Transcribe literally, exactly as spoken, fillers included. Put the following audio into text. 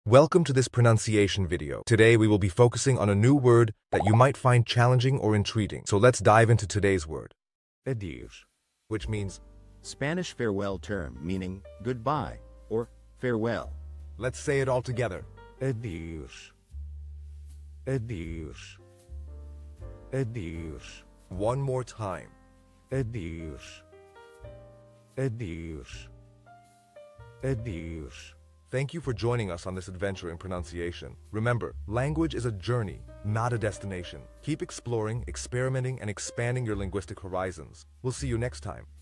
Welcome to this pronunciation video. Today we will be focusing on a new word that you might find challenging or intriguing. So let's dive into today's word, Adios, which means, Spanish farewell term meaning goodbye or farewell. let's say it all together. Adios. Adios. Adios. One more time. Adios. Adios. Adios. Thank you for joining us on this adventure in pronunciation. Remember, language is a journey, not a destination. Keep exploring, experimenting, and expanding your linguistic horizons. We'll see you next time.